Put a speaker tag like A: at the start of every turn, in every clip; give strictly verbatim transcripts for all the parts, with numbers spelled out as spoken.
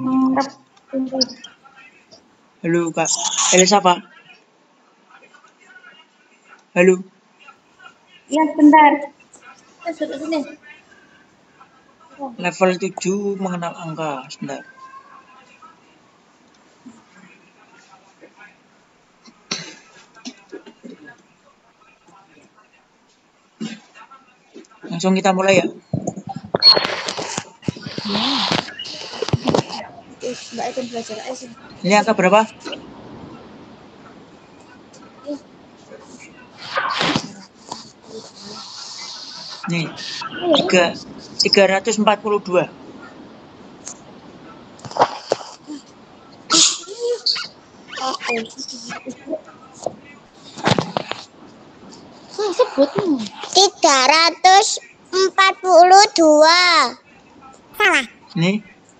A: Halo Kak, Elisa Pak. Halo.
B: Ya, bentar.
A: Level tujuh mengenal angka. Sebentar. Langsung kita mulai ya.
B: Mbak Eden belajar aja.
A: Ini angka berapa? Nih, tiga tiga ratus empat puluh dua.
C: Tiga ratus empat puluh dua. Salah.
A: Nih.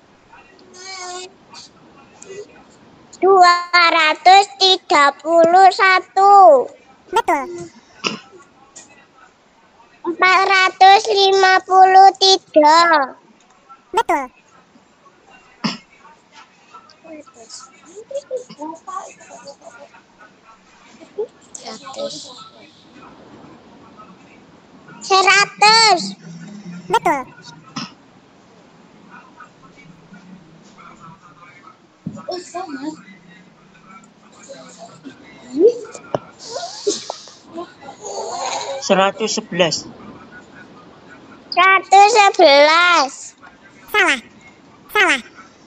C: Dua ratus tiga puluh satu. Betul. Empat ratus lima puluh tiga. Betul. Seratus. Betul.
A: Seratus sebelas.
C: Seratus sebelas. Salah. Salah.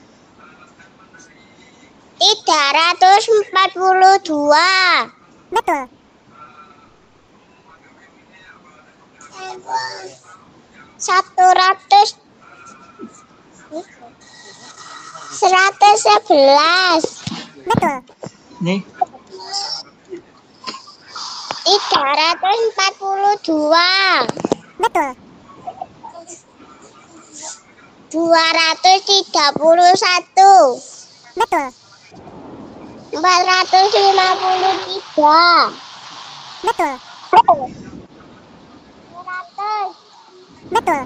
C: Tiga ratus empat puluh dua. Betul. Satu ratus. Seratus sebelas. Betul.
A: Nih.
C: Tiga ratus empat puluh dua. Betul. Dua ratus tiga puluh satu. Betul. Empat ratus lima puluh tiga. Betul. Seratus. Betul.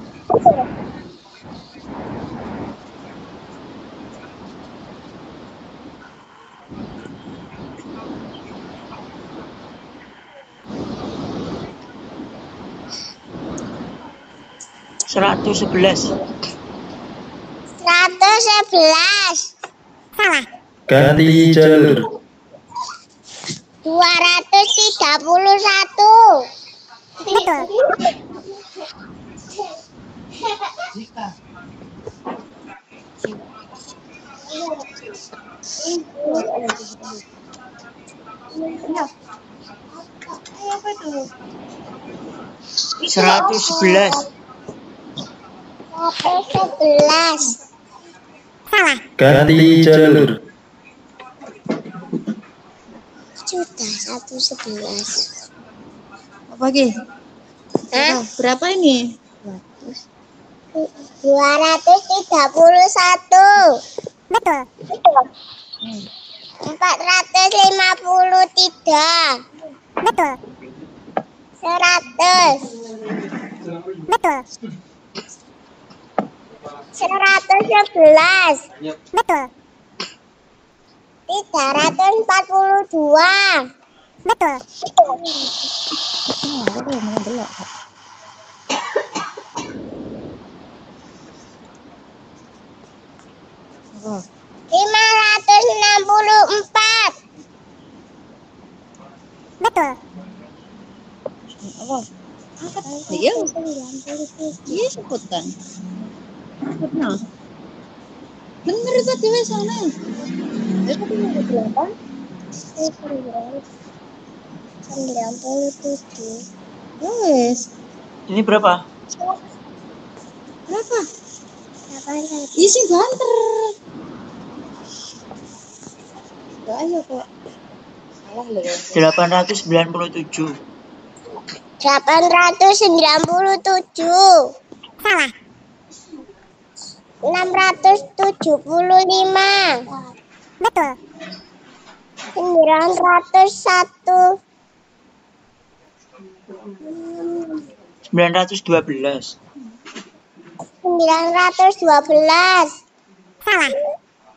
A: Seratus sebelas.
C: Seratus sebelas. Salah.
D: Ganti jalur.
C: Dua ratus tiga puluh satu. Betul.
A: Seratus sebelas.
C: Seratus sebelas. Salah.
D: Ganti jalur.
C: Juta satu sebelas.
B: Apa lagi?
C: Hah?
B: Berapa ini?
C: Dua ratus tiga puluh satu. Betul. Empat ratus lima puluh tiga. Betul. Seratus. Betul. Seratus sebelas. Betul. Tiga ratus empat puluh dua. Betul. Lima ratus enam puluh empat. Betul.
B: Apa? Iya. Iya sebutan. Nah. Bener tadi wes sana. Eh tadi ada delapan.
C: Sembilan puluh tujuh.
B: Wes.
A: Ini berapa?
B: Berapa?
C: Delapan ratus.
B: Isi banter. Enggak ayo kok. Salah loh.
A: delapan ratus sembilan puluh tujuh.
C: Delapan ratus sembilan puluh tujuh. Salah. Enam ratus tujuh puluh lima. Betul. Sembilan ratus satu.
A: Sembilan ratus dua belas.
C: Sembilan ratus dua belas. Salah.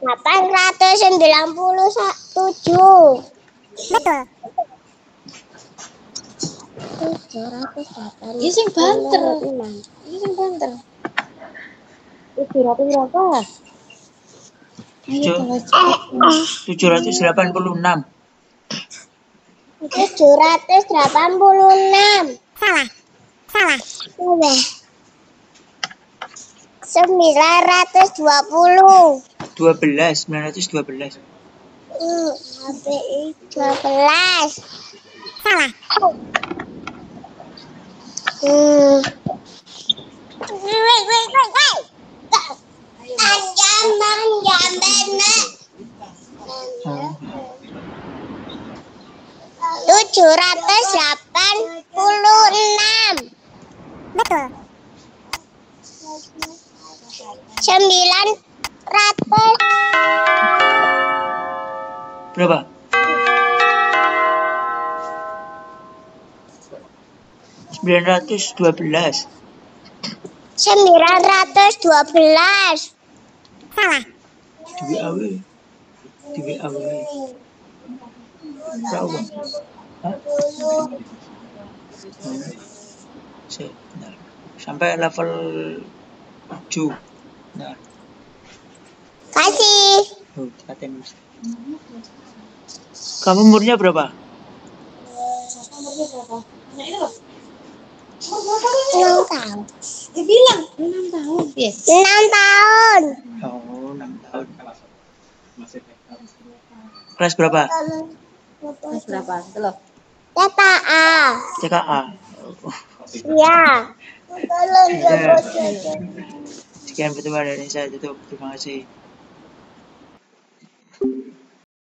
C: delapan ratus sembilan puluh tujuh.
B: Betul.
C: tujuh ratus delapan.
B: Ini sing banter. Ini sing banter. tujuh ratus berapa?
A: tujuh ratus delapan puluh enam.
C: tujuh ratus delapan puluh enam.
B: Salah. Salah.
C: Salah. sembilan ratus dua puluh.
A: dua belas, sembilan ratus dua belas.
C: Hmm, H P I dua belas.
B: Salah.
C: Hmm. Wait, wait, wait, wait. Anjam, anjam, benar. tujuh ratus delapan puluh enam.
B: Betul.
C: sembilan ratus.
A: Berapa? sembilan ratus dua belas.
C: sembilan ratus dua belas.
B: Salah.
A: Di W A W. Di W A W. Berapa? Hah? Sebentar. Sampai level tujuh. Nah.
C: Kasih.
A: Oh, katen. Kamu umurnya berapa?
C: enam tahun.
B: Dibilang enam tahun. Yes.
C: enam tahun.
A: Oh, enam tahun. Kelas berapa?
B: Kelas berapa? Belum.
C: Kata A.
A: C K A. Oh.
C: Ya. Tolong
A: Ya.
C: jago.
A: Sekian pertemuan dari saya tutup. Terima kasih.